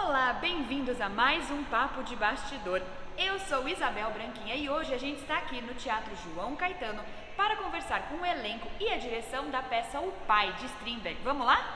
Olá, bem-vindos a mais um Papo de Bastidor. Eu sou Isabel Branquinha e hoje a gente está aqui no Teatro João Caetano para conversar com o elenco e a direção da peça O Pai, de Strindberg. Vamos lá?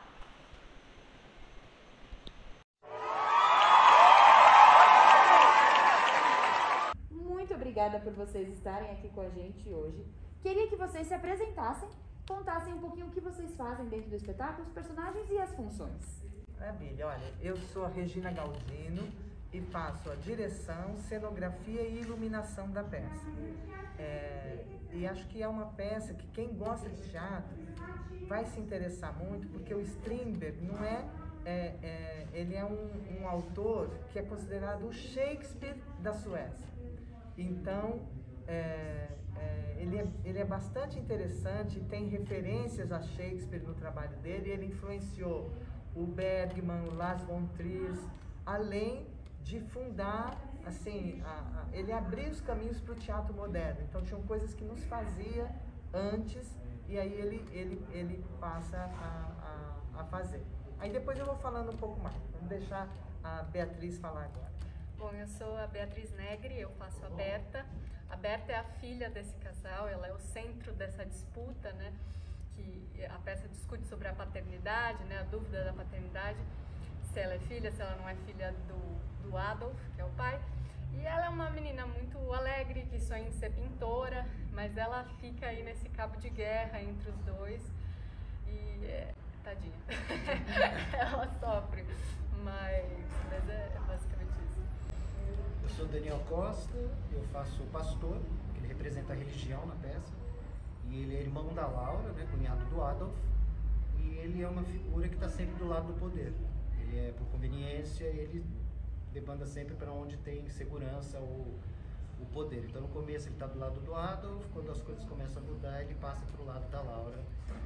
Muito obrigada por vocês estarem aqui com a gente hoje. Queria que vocês se apresentassem, contassem um pouquinho o que vocês fazem dentro do espetáculo, os personagens e as funções. Maravilha, olha, eu sou a Regina Galdino e faço a direção, cenografia e iluminação da peça. E acho que é uma peça que quem gosta de teatro vai se interessar muito, porque o Strindberg não ele é um autor que é considerado o Shakespeare da Suécia. Então, ele é bastante interessante, tem referências a Shakespeare no trabalho dele, ele influenciou o Bergman, o Lars von Trier, além de fundar, assim, ele abriu os caminhos para o teatro moderno. Então tinham coisas que nos fazia antes e aí ele passa a fazer. Aí depois eu vou falando um pouco mais. Vamos deixar a Beatriz falar agora. Bom, eu sou a Beatriz Negri, eu faço a Berta. A Berta é a filha desse casal, ela é o centro dessa disputa, né? Que a peça discute sobre a paternidade, né? A dúvida da paternidade, se ela é filha, se ela não é filha do Adolf, que é o pai. E ela é uma menina muito alegre, que sonha em ser pintora, mas ela fica aí nesse cabo de guerra entre os dois e tadinha, ela sofre, mas é basicamente isso. Eu sou Daniel Costa, eu faço o pastor, ele representa a religião na peça, e ele é irmão da Laura, né, cunhado do Adolf, e ele é uma figura que está sempre do lado do poder. Ele é, por conveniência, ele debanda sempre para onde tem segurança ou o poder. Então no começo ele está do lado do Adolf, quando as coisas começam a mudar ele passa para o lado da Laura.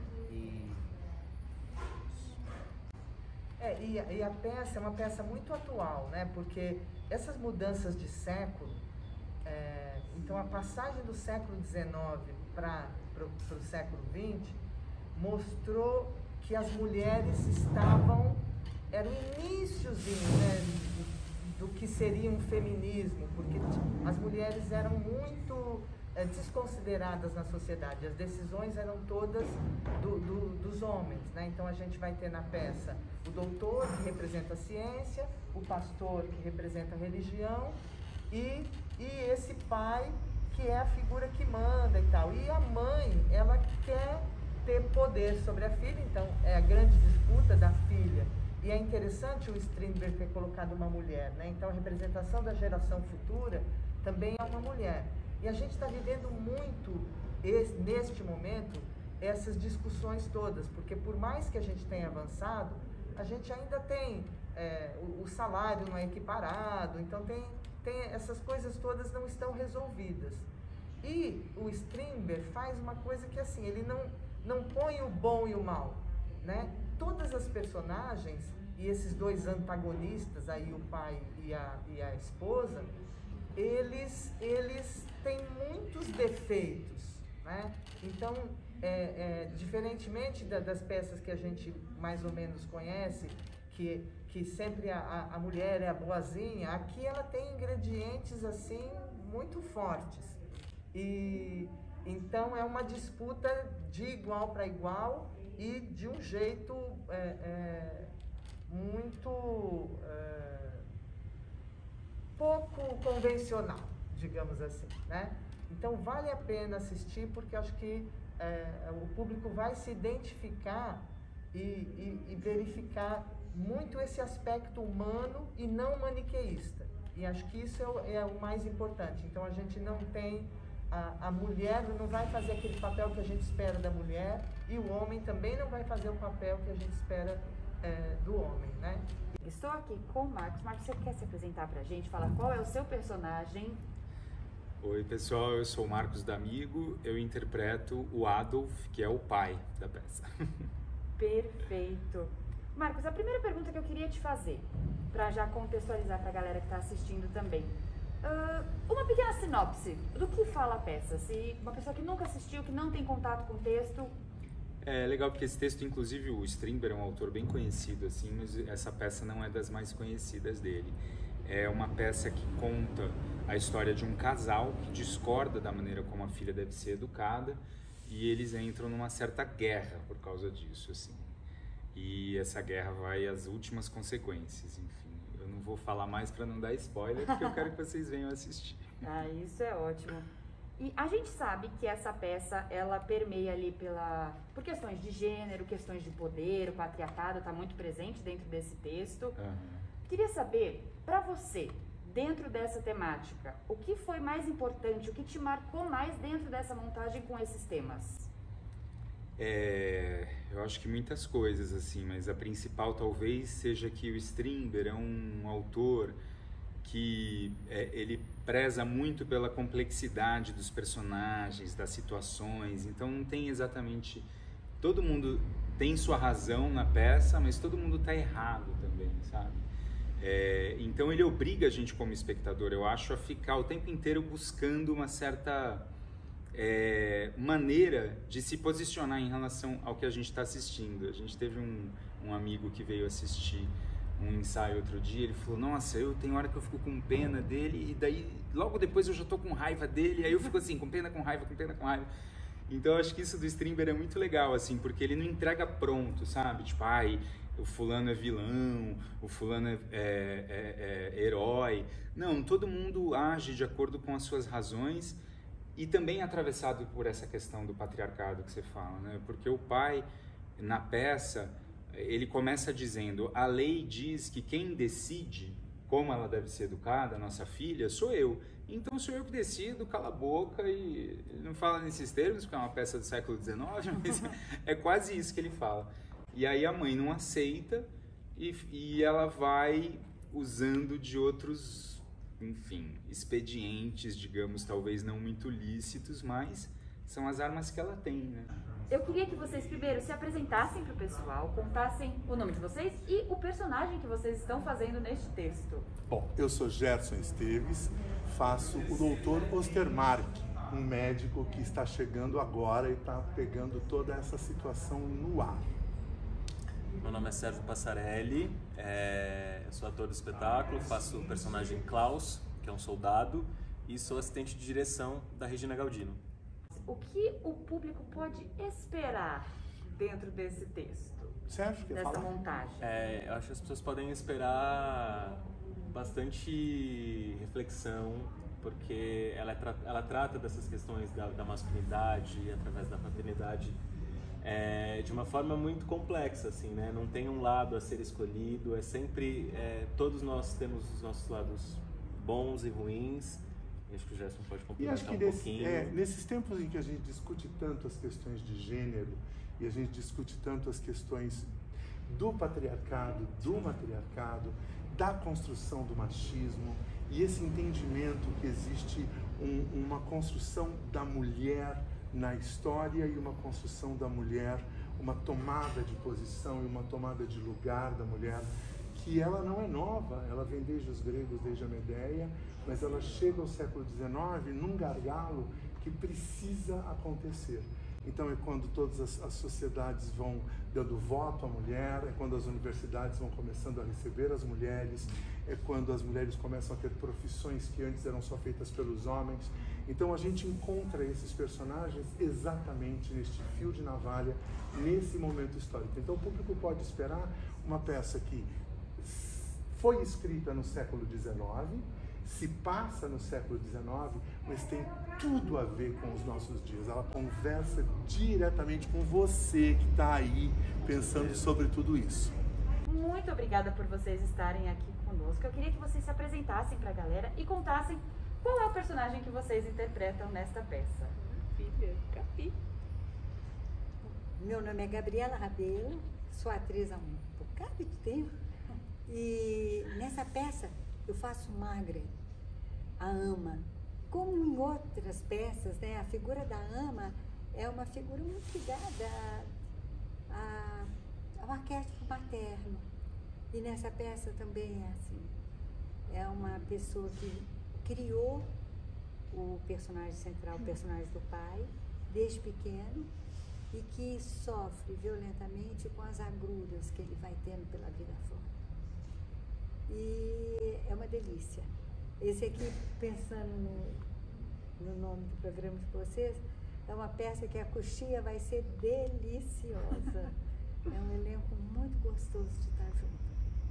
E a peça é uma peça muito atual, né? Porque essas mudanças de século, então a passagem do século XIX para o século XX mostrou que as mulheres era o iniciozinho, né, do que seria um feminismo, porque as mulheres eram muito desconsideradas na sociedade, as decisões eram todas dos homens, né? Então a gente vai ter na peça o doutor, que representa a ciência, o pastor, que representa a religião, e esse pai, que é a figura que manda e tal. E a mãe, ela quer ter poder sobre a filha, então é a grande disputa da filha. E é interessante o Strindberg ter colocado uma mulher, né? Então a representação da geração futura também é uma mulher. E a gente está vivendo muito, neste momento, essas discussões todas, porque por mais que a gente tenha avançado, a gente ainda tem, o salário não é equiparado, então tem essas coisas todas não estão resolvidas. E o Strindberg faz uma coisa que assim, ele não põe o bom e o mal, né? Todas as personagens e esses dois antagonistas, aí o pai e a esposa, eles têm muitos defeitos, né? Então, diferentemente das peças que a gente mais ou menos conhece, que sempre a mulher é a boazinha, aqui ela tem ingredientes assim muito fortes. E então é uma disputa de igual para igual e de um jeito muito pouco convencional, digamos assim, né? Então vale a pena assistir, porque acho que o público vai se identificar e verificar muito esse aspecto humano e não maniqueísta. E acho que isso é o mais importante. Então a gente não tem, a mulher não vai fazer aquele papel que a gente espera da mulher, e o homem também não vai fazer o papel que a gente espera do homem, né? Estou aqui com o Marcos. Marcos, você quer se apresentar pra gente? Falar qual é o seu personagem? Oi pessoal, eu sou o Marcos D'Amigo, eu interpreto o Adolf, que é o pai da peça. Perfeito. Marcos, a primeira pergunta que eu queria te fazer, para já contextualizar para a galera que está assistindo também. Uma pequena sinopse do que fala a peça. Se uma pessoa que nunca assistiu, que não tem contato com o texto, É legal porque esse texto, inclusive, o Strindberg é um autor bem conhecido, assim, mas essa peça não é das mais conhecidas dele. É uma peça que conta a história de um casal que discorda da maneira como a filha deve ser educada e eles entram numa certa guerra por causa disso, assim. E essa guerra vai às últimas consequências, enfim. Eu não vou falar mais para não dar spoiler, porque eu quero que vocês venham assistir. Ah, isso é ótimo. E a gente sabe que essa peça, ela permeia ali por questões de gênero, questões de poder, o patriarcado está muito presente dentro desse texto. Uhum. Queria saber, para você, dentro dessa temática, o que foi mais importante, o que te marcou mais dentro dessa montagem com esses temas? Eu acho que muitas coisas, assim, mas a principal talvez seja que o Strindberg é um autor que ele preza muito pela complexidade dos personagens, das situações, então não tem exatamente... Todo mundo tem sua razão na peça, mas todo mundo está errado também, sabe? Então ele obriga a gente como espectador, eu acho, a ficar o tempo inteiro buscando uma certa maneira de se posicionar em relação ao que a gente está assistindo. A gente teve um amigo que veio assistir um ensaio outro dia, ele falou, nossa, tem hora que eu fico com pena dele, e daí logo depois eu já tô com raiva dele, aí eu fico assim, com pena, com raiva, com pena, com raiva. Então eu acho que isso do Strindberg é muito legal, assim, porque ele não entrega pronto, sabe? Tipo, o fulano é vilão, o fulano é herói. Não, todo mundo age de acordo com as suas razões e também atravessado por essa questão do patriarcado que você fala, né? Porque o pai, na peça, ele começa dizendo, a lei diz que quem decide como ela deve ser educada, a nossa filha, sou eu. Então sou eu que decido, cala a boca, e ele não fala nesses termos, porque é uma peça do século XIX, mas é quase isso que ele fala. E aí a mãe não aceita e ela vai usando de outros, enfim, expedientes, digamos, talvez não muito lícitos, mas são as armas que ela tem, né? Eu queria que vocês primeiro se apresentassem para o pessoal, contassem o nome de vocês e o personagem que vocês estão fazendo neste texto. Bom, eu sou Gerson Esteves, faço o Dr. Ostermark, um médico que está chegando agora e está pegando toda essa situação no ar. Meu nome é Sérgio Passarelli, eu sou ator do espetáculo, faço o personagem Klaus, que é um soldado, e sou assistente de direção da Regina Galdino. O que o público pode esperar dentro desse texto, Sérgio, quer dessa falar? montagem? Eu acho que as pessoas podem esperar bastante reflexão, porque ela trata dessas questões da masculinidade através da paternidade de uma forma muito complexa, assim, né? Não tem um lado a ser escolhido, sempre todos nós temos os nossos lados bons e ruins. Acho que o Gerson pode complementar pouquinho. Nesses tempos em que a gente discute tanto as questões de gênero e a gente discute tanto as questões do patriarcado, do matriarcado, da construção do machismo e esse entendimento que existe uma construção da mulher na história e uma construção da mulher, uma tomada de posição e uma tomada de lugar da mulher, que ela não é nova, ela vem desde os gregos, desde a Medeia, mas ela chega ao século XIX num gargalo que precisa acontecer. Então é quando todas as sociedades vão dando voto à mulher, é quando as universidades vão começando a receber as mulheres, é quando as mulheres começam a ter profissões que antes eram só feitas pelos homens. Então a gente encontra esses personagens exatamente neste fio de navalha, nesse momento histórico. Então o público pode esperar uma peça que foi escrita no século XIX, se passa no século XIX, mas tem tudo a ver com os nossos dias. Ela conversa diretamente com você que está aí pensando sobre tudo isso. Muito obrigada por vocês estarem aqui conosco. Eu queria que vocês se apresentassem para a galera e contassem qual é o personagem que vocês interpretam nesta peça. Filha, Capi. Meu nome é Gabriela Rabelo, sou atriz há um bocado de tempo. E nessa peça eu faço Margaret, a ama. Como em outras peças, né, a figura da ama é uma figura muito ligada ao arquétipo materno. E nessa peça também é assim. É uma pessoa que criou o personagem central, o personagem do pai, desde pequeno, e que sofre violentamente com as agruras que ele vai tendo pela vida fora. E é uma delícia. Esse aqui, pensando no nome do programa de vocês, é uma peça que a coxia vai ser deliciosa. É um elenco muito gostoso de estar junto.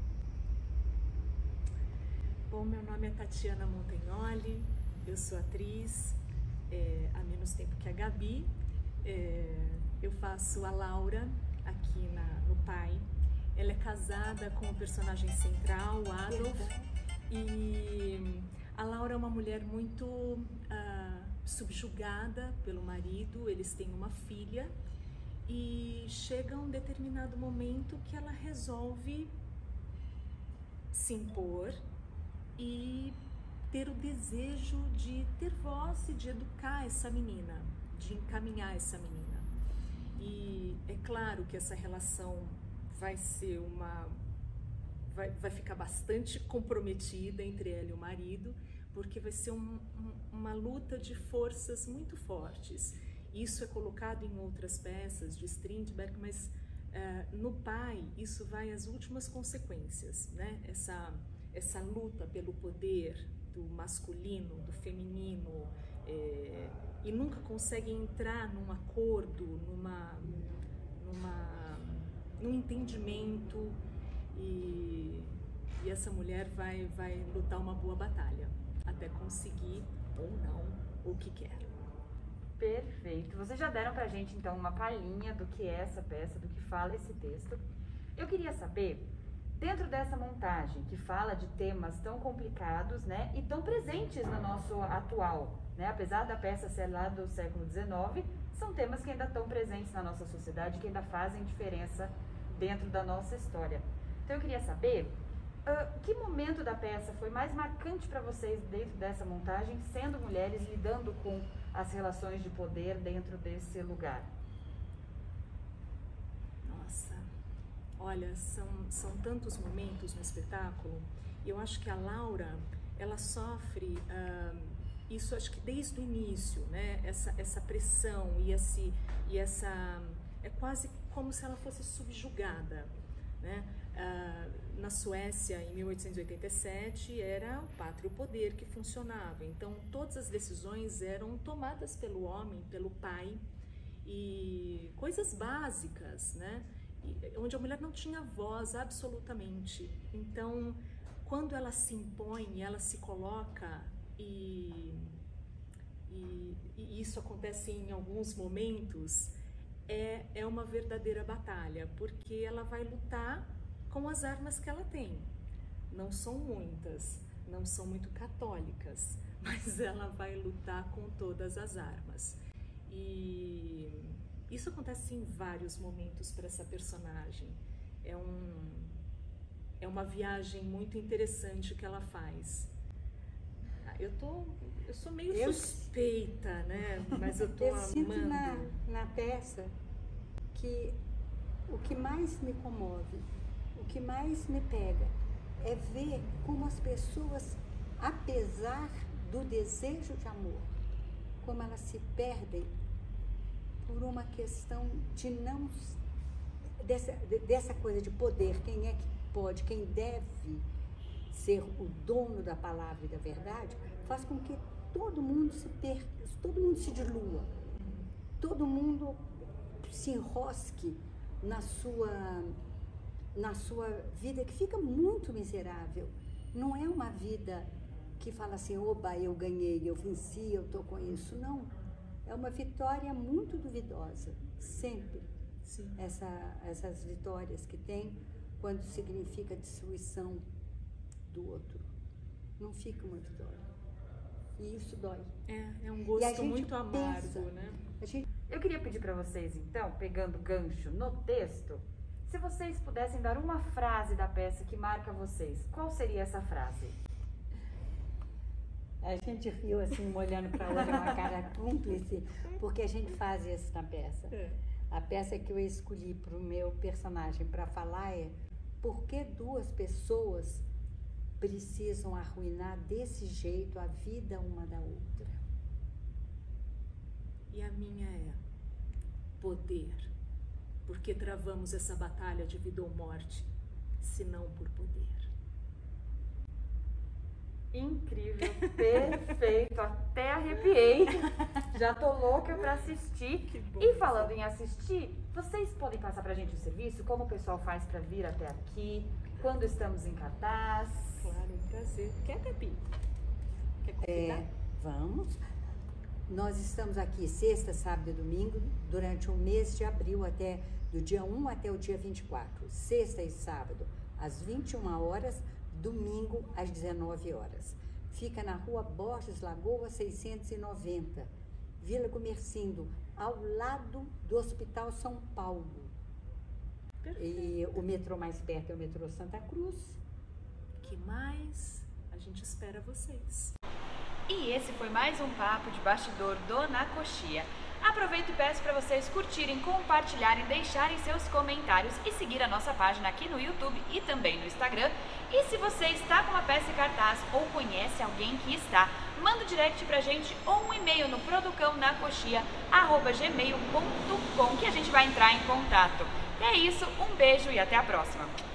Bom, meu nome é Tatiana Montagnoli, eu sou atriz há menos tempo que a Gabi. Eu faço a Laura aqui no Pai. Ela é casada com o personagem central, o Adolf, e a Laura é uma mulher muito subjugada pelo marido. Eles têm uma filha e chega um determinado momento que ela resolve se impor e ter o desejo de ter voz e de educar essa menina, de encaminhar essa menina. E é claro que essa relação vai ser vai ficar bastante comprometida entre ela e o marido, porque vai ser uma luta de forças muito fortes. Isso é colocado em outras peças de Strindberg, mas no Pai isso vai às últimas consequências, né? Essa luta pelo poder do masculino, do feminino, e nunca consegue entrar num acordo, num entendimento, e essa mulher vai lutar uma boa batalha até conseguir ou não o que quer. Perfeito. Vocês já deram pra gente então uma palhinha do que é essa peça, do que fala esse texto. Eu queria saber, dentro dessa montagem que fala de temas tão complicados, né, e tão presentes no nosso atual, né, apesar da peça ser lá do século XIX, são temas que ainda estão presentes na nossa sociedade, que ainda fazem diferença dentro da nossa história. Então eu queria saber, que momento da peça foi mais marcante para vocês dentro dessa montagem, sendo mulheres, lidando com as relações de poder dentro desse lugar? Nossa, olha, são tantos momentos no espetáculo. Eu acho que a Laura, ela sofre isso, acho que desde o início, né? Essa pressão e essa é quase como se ela fosse subjugada, né? Na Suécia, em 1887, era o pátrio poder que funcionava. Então, todas as decisões eram tomadas pelo homem, pelo pai, e coisas básicas, né? Onde a mulher não tinha voz absolutamente. Então, quando ela se impõe, ela se coloca, e isso acontece em alguns momentos, é uma verdadeira batalha, porque ela vai lutar com as armas que ela tem. Não são muitas, não são muito católicas, mas ela vai lutar com todas as armas. E isso acontece em vários momentos para essa personagem. É uma viagem muito interessante que ela faz. Eu sou meio suspeita, né? Mas eu tô amando. Sinto na peça que o que mais me comove, o que mais me pega, é ver como as pessoas, apesar do desejo de amor, como elas se perdem por uma questão de não... dessa coisa de poder, quem é que pode, quem deve ser o dono da palavra e da verdade, faz com que todo mundo se perca, todo mundo se dilua, todo mundo se enrosque na sua vida, que fica muito miserável. Não é uma vida que fala assim, oba, eu ganhei, eu venci, eu estou com isso. Não, é uma vitória muito duvidosa, sempre. Sim. Essas vitórias que tem quando significa destruição do outro. Não fica uma vitória. E isso dói. É um gosto muito amargo, né? Eu queria pedir para vocês, então, pegando gancho no texto, se vocês pudessem dar uma frase da peça que marca vocês, qual seria essa frase? A gente riu assim, olhando para outra, uma cara cúmplice, porque a gente faz isso na peça. A peça que eu escolhi para o meu personagem para falar é: por que duas pessoas precisam arruinar desse jeito a vida uma da outra? E a minha é: poder. Porque travamos essa batalha de vida ou morte, se não por poder. Incrível, perfeito, até arrepiei. Já tô louca pra assistir. Que bom. E falando em assistir, vocês podem passar pra gente o serviço? Como o pessoal faz pra vir até aqui? Quando estamos em cartaz? Claro, um prazer. Quer, Pepi? Quer convidar? Vamos. Nós estamos aqui sexta, sábado e domingo, durante o mês de abril, do dia 1 até o dia 24. Sexta e sábado, às 21 horas, domingo, às 19 horas. Fica na rua Borges Lagoa 690, Vila Comercindo, ao lado do Hospital São Paulo. Perfeito. E o metrô mais perto é o metrô Santa Cruz. Que mais? A gente espera vocês. E esse foi mais um Papo de Bastidor do Na Coxia. Aproveito e peço para vocês curtirem, compartilharem, deixarem seus comentários e seguir a nossa página aqui no YouTube e também no Instagram. E se você está com uma peça em cartaz ou conhece alguém que está, manda um direct pra gente ou um e-mail no producãonacoxia@gmail.com que a gente vai entrar em contato. É isso, um beijo e até a próxima!